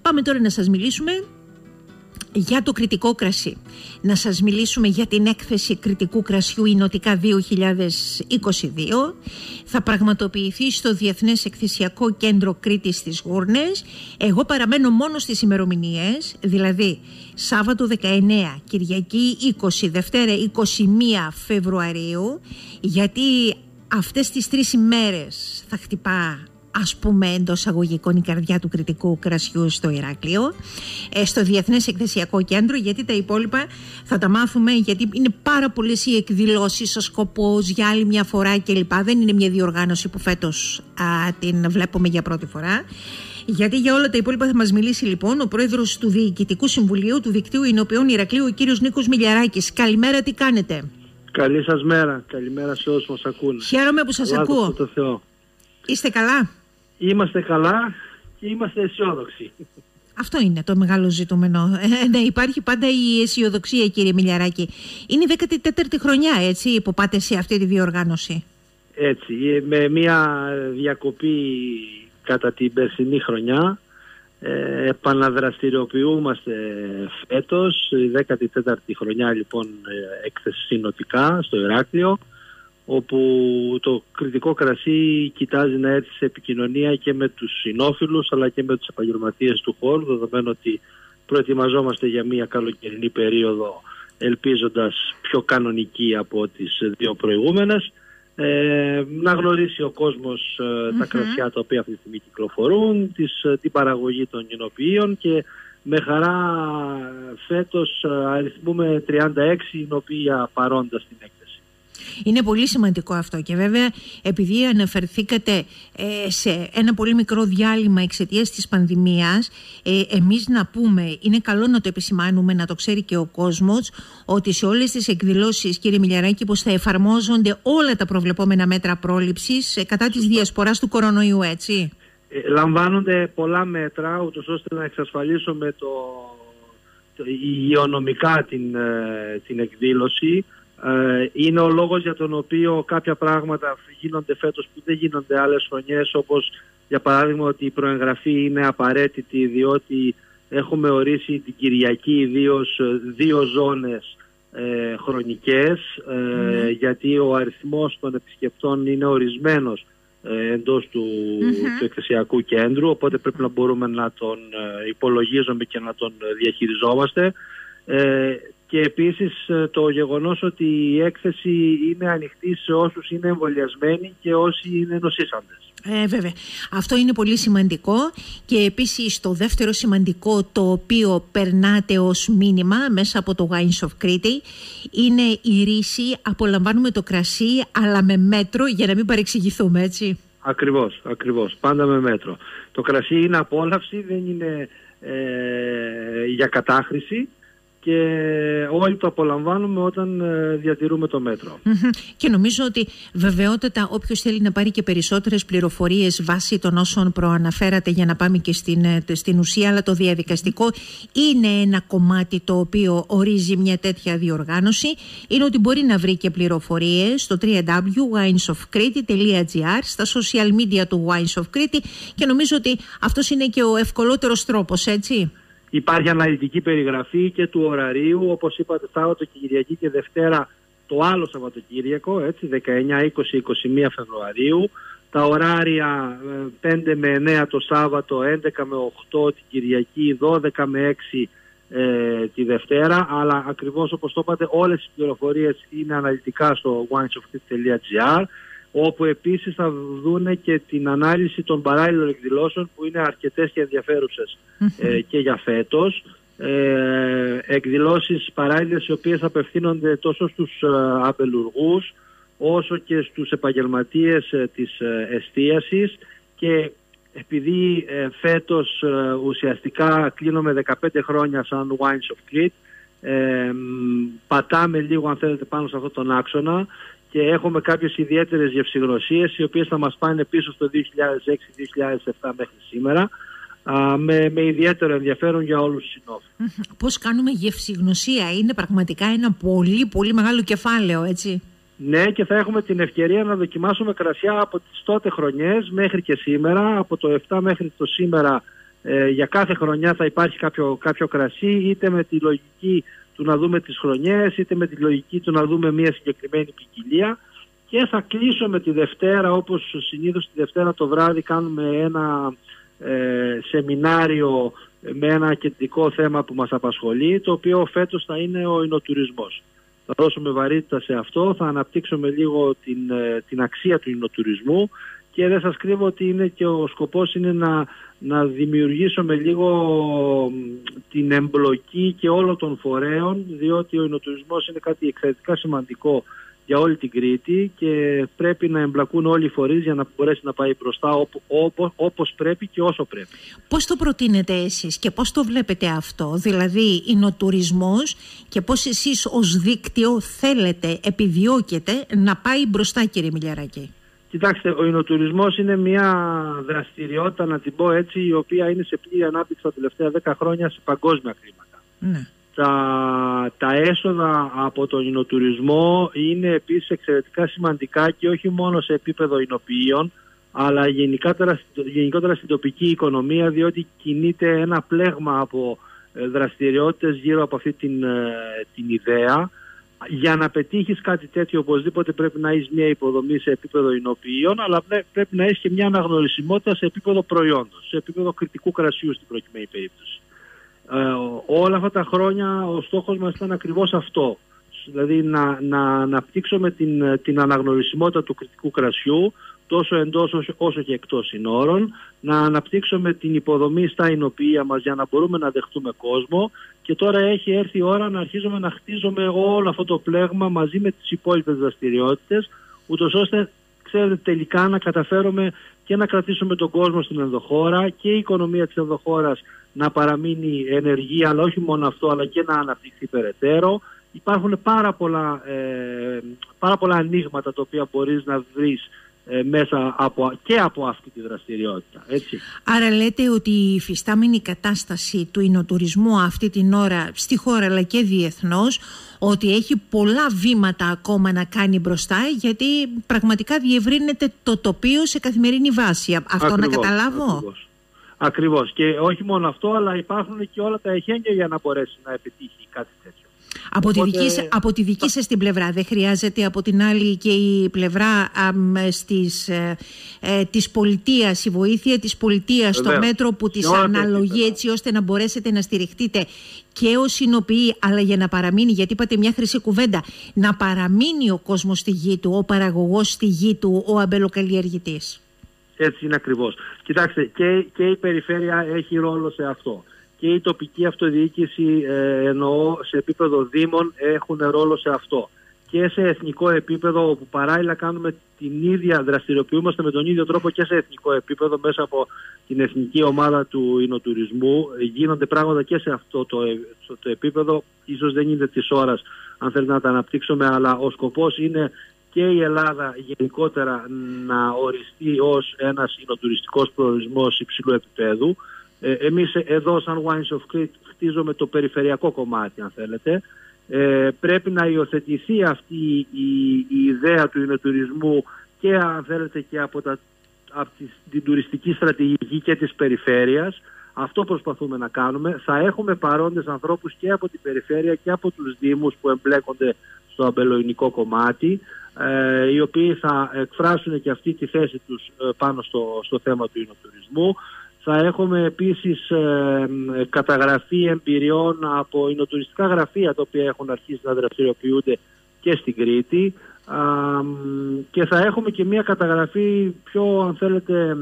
Πάμε τώρα να σας μιλήσουμε για το κριτικό κρασί. Να σας μιλήσουμε για την έκθεση κριτικού κρασιού Ινωτικά 2022. Θα πραγματοποιηθεί στο Διεθνές Εκθεσιακό Κέντρο Κρήτης στις Γούρνες. Εγώ παραμένω μόνο στις ημερομηνίες, δηλαδή Σάββατο 19, Κυριακή 20, Δευτέρα 21 Φεβρουαρίου, γιατί αυτές τις 3 ημέρες θα χτυπά, ας πούμε, εντός αγωγικών η καρδιά του κριτικού κρασιού στο Ηράκλειο, στο Διεθνές Εκθεσιακό Κέντρο, γιατί τα υπόλοιπα θα τα μάθουμε, γιατί είναι πάρα πολλές οι εκδηλώσεις, ο σκοπός για άλλη μια φορά κλπ. Δεν είναι μια διοργάνωση που φέτος την βλέπουμε για πρώτη φορά. Γιατί για όλα τα υπόλοιπα θα μας μιλήσει λοιπόν ο πρόεδρος του Διοικητικού Συμβουλίου του Δικτύου Ινοποιών Ηρακλείου, ο κύριος Νίκος Μιλιαράκης. Καλημέρα, τι κάνετε? Καλή σας μέρα, καλημέρα σε όσους μας ακούν. Χαίρομαι που σας ακούω. Το Θεό. Είστε καλά? Είμαστε καλά και είμαστε αισιόδοξοι. Αυτό είναι το μεγάλο ζητούμενο. Ναι, υπάρχει πάντα η αισιοδοξία, κύριε Μιλιαράκη. Είναι η 14η χρονιά, έτσι, που πάτε σε αυτή τη διοργάνωση. Έτσι, με μια διακοπή κατά την περσινή χρονιά, επαναδραστηριοποιούμαστε φέτος, η 14η χρονιά λοιπόν έκθεση συνοτικά στο Ηράκλειο, όπου το κριτικό κρασί κοιτάζει να έρθει σε επικοινωνία και με τους συνόφιλους αλλά και με τους επαγγελματίες του χώρου, δεδομένου ότι προετοιμαζόμαστε για μια καλοκαιρινή περίοδο, ελπίζοντας πιο κανονική από τις 2 προηγούμενες, να γνωρίσει ο κόσμος τα κρασιά τα οποία αυτή τη στιγμή κυκλοφορούν, την παραγωγή των εινοποιείων, και με χαρά φέτος αριθμούμε 36 εινοποιεία παρόντα στην έκθεση. Είναι πολύ σημαντικό αυτό, και βέβαια επειδή αναφερθήκατε σε ένα πολύ μικρό διάλειμμα εξαιτίας της πανδημίας, εμείς να πούμε, είναι καλό να το επισημάνουμε, να το ξέρει και ο κόσμος, ότι σε όλες τις εκδηλώσεις, κύριε Μιλιαράκη, πως θα εφαρμόζονται όλα τα προβλεπόμενα μέτρα πρόληψης κατά της διασποράς του κορονοϊού, έτσι. Λαμβάνονται πολλά μέτρα, ούτως ώστε να εξασφαλίσουμε υγειονομικά την εκδήλωση. Είναι ο λόγος για τον οποίο κάποια πράγματα γίνονται φέτος που δεν γίνονται άλλες χρονιές, όπως για παράδειγμα ότι η προεγγραφή είναι απαραίτητη, διότι έχουμε ορίσει την Κυριακή ιδίως 2 ζώνες χρονικές, γιατί ο αριθμός των επισκεπτών είναι ορισμένος εντός του εκθεσιακού κέντρου, οπότε πρέπει να μπορούμε να τον υπολογίζουμε και να τον διαχειριζόμαστε. Και επίσης το γεγονός ότι η έκθεση είναι ανοιχτή σε όσους είναι εμβολιασμένοι και όσοι είναι νοσήσαντες. Βέβαια. Αυτό είναι πολύ σημαντικό, και επίσης το δεύτερο σημαντικό το οποίο περνάτε ως μήνυμα μέσα από το Wines of Crete είναι η ρίση. Απολαμβάνουμε το κρασί αλλά με μέτρο, για να μην παρεξηγηθούμε, έτσι. Ακριβώς. Πάντα με μέτρο. Το κρασί είναι απόλαυση, δεν είναι για κατάχρηση, και όλοι το απολαμβάνουμε όταν διατηρούμε το μέτρο. Και νομίζω ότι βεβαιότατα όποιος θέλει να πάρει και περισσότερες πληροφορίες βάσει των όσων προαναφέρατε, για να πάμε και στην ουσία, αλλά το διαδικαστικό είναι ένα κομμάτι το οποίο ορίζει μια τέτοια διοργάνωση, είναι ότι μπορεί να βρει και πληροφορίες στο www.winesofkrete.gr, στα social media του Wines of Crete, και νομίζω ότι αυτός είναι και ο ευκολότερος τρόπος, έτσι. Υπάρχει αναλυτική περιγραφή και του ωραρίου, όπως είπατε, Σάββατο, Κυριακή και Δευτέρα το άλλο Σαββατοκύριακο, έτσι, 19, 20, 21 Φεβρουαρίου. Τα ωράρια 5 με 9 το Σάββατο, 11 με 8 την Κυριακή, 12 με 6 τη Δευτέρα. Αλλά ακριβώς όπως το είπατε, όλες οι πληροφορίες είναι αναλυτικά στο winesofkrete.gr, όπου επίσης θα δούνε και την ανάλυση των παράλληλων εκδηλώσεων, που είναι αρκετές και ενδιαφέρουσες και για φέτος. Εκδηλώσεις παράλληλες οι οποίες απευθύνονται τόσο στους αμπελουργούς όσο και στους επαγγελματίες της εστίασης, και επειδή φέτος ουσιαστικά κλείνουμε 15 χρόνια σαν Wines of Crete, πατάμε λίγο, αν θέλετε, πάνω σε αυτόν τον άξονα, και έχουμε κάποιες ιδιαίτερες γευσηγνωσίες οι οποίες θα μας πάνε πίσω στο 2006-2007 μέχρι σήμερα, με ιδιαίτερο ενδιαφέρον για όλους τους συνόφιλους. Πώς κάνουμε γευσηγνωσία? Είναι πραγματικά ένα πολύ πολύ μεγάλο κεφάλαιο, έτσι. Ναι, και θα έχουμε την ευκαιρία να δοκιμάσουμε κρασιά από τις τότε χρονιές μέχρι και σήμερα, από το 7 μέχρι το σήμερα, για κάθε χρονιά θα υπάρχει κάποιο κρασί, είτε με τη λογική του να δούμε τις χρονιές, είτε με τη λογική του να δούμε μια συγκεκριμένη ποικιλία. Και θα κλείσω με τη Δευτέρα, όπως συνήθως τη Δευτέρα το βράδυ κάνουμε ένα σεμινάριο με ένα κεντρικό θέμα που μας απασχολεί, το οποίο φέτος θα είναι ο εινοτουρισμός. Θα δώσουμε βαρύτητα σε αυτό, θα αναπτύξουμε λίγο την αξία του εινοτουρισμού και δεν σας κρύβω ότι είναι και ο σκοπός είναι να δημιουργήσουμε λίγο την εμπλοκή και όλων των φορέων, διότι ο εινοτουρισμός είναι κάτι εξαιρετικά σημαντικό για όλη την Κρήτη και πρέπει να εμπλακούν όλοι οι φορείς για να μπορέσει να πάει μπροστά όπως πρέπει και όσο πρέπει. Πώς το προτείνετε εσείς και πώς το βλέπετε αυτό, δηλαδή εινοτουρισμός, και πώς εσείς ως δίκτυο θέλετε, επιδιώκετε να πάει μπροστά, κύριε Μιλιαράκη? Κοιτάξτε, ο εινοτουρισμός είναι μια δραστηριότητα, να την πω έτσι, η οποία είναι σε πλήρη ανάπτυξη τα τελευταία 10 χρόνια σε παγκόσμια κλίμακα. Ναι. Τα έσοδα από τον εινοτουρισμό είναι επίσης εξαιρετικά σημαντικά και όχι μόνο σε επίπεδο εινοποιείων, αλλά γενικότερα στην τοπική οικονομία, διότι κινείται ένα πλέγμα από δραστηριότητες γύρω από αυτή την ιδέα. Για να πετύχεις κάτι τέτοιο, οπωσδήποτε πρέπει να έχεις μια υποδομή σε επίπεδο εινοποιείων, αλλά πρέπει να έχεις και μια αναγνωρισιμότητα σε επίπεδο προϊόντος, σε επίπεδο κριτικού κρασιού στην προκειμένη περίπτωση. Όλα αυτά τα χρόνια ο στόχος μας ήταν ακριβώς αυτό, δηλαδή να αναπτύξουμε την αναγνωρισιμότητα του κριτικού κρασιού τόσο εντός όσο και εκτός συνόρων, να αναπτύξουμε την υποδομή στα εινοποιεία μας για να μπορούμε να δεχτούμε κόσμο, και τώρα έχει έρθει η ώρα να αρχίζουμε να χτίζουμε όλο αυτό το πλέγμα μαζί με τις υπόλοιπες δραστηριότητες, ούτως ώστε, ξέρετε, τελικά να καταφέρουμε και να κρατήσουμε τον κόσμο στην ενδοχώρα και η οικονομία της ενδοχώρας να παραμείνει ενεργή, αλλά όχι μόνο αυτό, αλλά και να αναπτυχθεί περαιτέρω. Υπάρχουν πάρα πολλά ανοίγματα τα οποία μπορείς να βρεις μέσα από αυτή τη δραστηριότητα. Έτσι. Άρα λέτε ότι η υφιστάμενη κατάσταση του εινοτουρισμού αυτή την ώρα στη χώρα αλλά και διεθνώς, ότι έχει πολλά βήματα ακόμα να κάνει μπροστά, γιατί πραγματικά διευρύνεται το τοπίο σε καθημερινή βάση. Αυτό ακριβώς, να καταλάβω? Ακριβώς. Και όχι μόνο αυτό, αλλά υπάρχουν και όλα τα εχέγγυα για να μπορέσει να επιτύχει κάτι τέτοιο. Από τη δική σας την πλευρά, δεν χρειάζεται από την άλλη και η πλευρά της πολιτείας, η βοήθεια της πολιτείας στο μέτρο που της αναλογεί, έτσι ώστε να μπορέσετε να στηριχτείτε και ως εινοποιοί, αλλά για να παραμείνει, γιατί είπατε μια χρυσή κουβέντα, να παραμείνει ο κόσμος στη γη του, ο παραγωγός στη γη του, ο αμπελοκαλλιεργητής. Έτσι είναι ακριβώς. Κοιτάξτε, και η περιφέρεια έχει ρόλο σε αυτό. Και η τοπική αυτοδιοίκηση, εννοώ σε επίπεδο δήμων, έχουν ρόλο σε αυτό. Και σε εθνικό επίπεδο, όπου παράλληλα κάνουμε την ίδια, δραστηριοποιούμαστε με τον ίδιο τρόπο και σε εθνικό επίπεδο μέσα από την εθνική ομάδα του εινοτουρισμού. Γίνονται πράγματα και σε αυτό το επίπεδο. Ίσως δεν είναι της ώρας αν θέλετε να τα αναπτύξουμε, αλλά ο σκοπός είναι και η Ελλάδα γενικότερα να οριστεί ως ένας εινοτουριστικός προορισμός υψηλού επίπεδου. Εμείς εδώ σαν Wines of Crete χτίζουμε το περιφερειακό κομμάτι, αν θέλετε. Πρέπει να υιοθετηθεί αυτή η ιδέα του εινοτουρισμού και, αν θέλετε, και από την τουριστική στρατηγική και της περιφέρειας. Αυτό προσπαθούμε να κάνουμε. Θα έχουμε παρόντες ανθρώπους και από την περιφέρεια και από τους δήμους που εμπλέκονται στο αμπελοϊνικό κομμάτι, οι οποίοι θα εκφράσουν και αυτή τη θέση τους πάνω στο θέμα του εινοτουρισμού. Θα έχουμε επίσης καταγραφή εμπειριών από εινοτουριστικά γραφεία, τα οποία έχουν αρχίσει να δραστηριοποιούνται και στην Κρήτη, και θα έχουμε και μια καταγραφή πιο, αν θέλετε,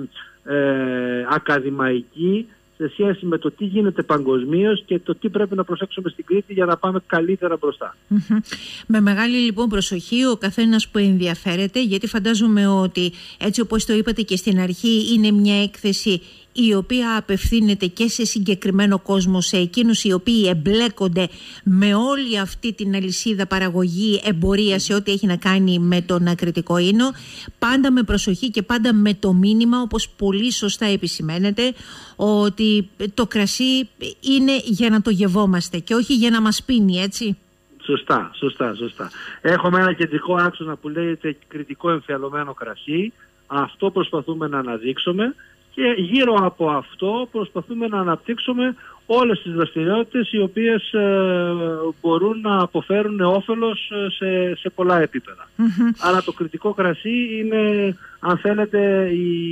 ακαδημαϊκή σε σχέση με το τι γίνεται παγκοσμίως και το τι πρέπει να προσέξουμε στην Κρήτη για να πάμε καλύτερα μπροστά. Με μεγάλη λοιπόν προσοχή ο καθένας που ενδιαφέρεται, γιατί φαντάζομαι ότι, έτσι όπως το είπατε και στην αρχή, είναι μια έκθεση η οποία απευθύνεται και σε συγκεκριμένο κόσμο, σε εκείνους οι οποίοι εμπλέκονται με όλη αυτή την αλυσίδα παραγωγή, εμπορία, σε ό,τι έχει να κάνει με τον κρητικό ίνο, πάντα με προσοχή και πάντα με το μήνυμα, όπως πολύ σωστά επισημαίνεται, ότι το κρασί είναι για να το γευόμαστε και όχι για να μας πίνει, έτσι. Σωστά. Έχουμε ένα κεντρικό άξονα που λέγεται κρητικό εμφιαλωμένο κρασί. Αυτό προσπαθούμε να αναδείξουμε και γύρω από αυτό προσπαθούμε να αναπτύξουμε όλες τις δραστηριότητες οι οποίες μπορούν να αποφέρουν όφελος σε πολλά επίπεδα. Άρα το κριτικό κρασί είναι, αν θέλετε,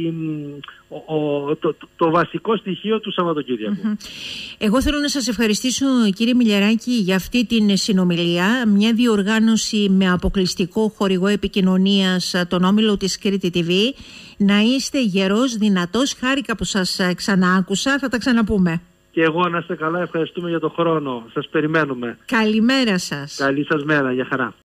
το βασικό στοιχείο του Σαββατοκύριακου. Εγώ θέλω να σας ευχαριστήσω, κύριε Μιλιαράκη, για αυτή την συνομιλία, μια διοργάνωση με αποκλειστικό χορηγό επικοινωνίας, τον όμιλο της Κρήτη TV. Να είστε γερός, δυνατός, χάρηκα που σας ξαναάκουσα, θα τα ξαναπούμε. Και εγώ να είστε καλά, ευχαριστούμε για τον χρόνο. Σας περιμένουμε. Καλημέρα σας. Καλή σας μέρα, για χαρά.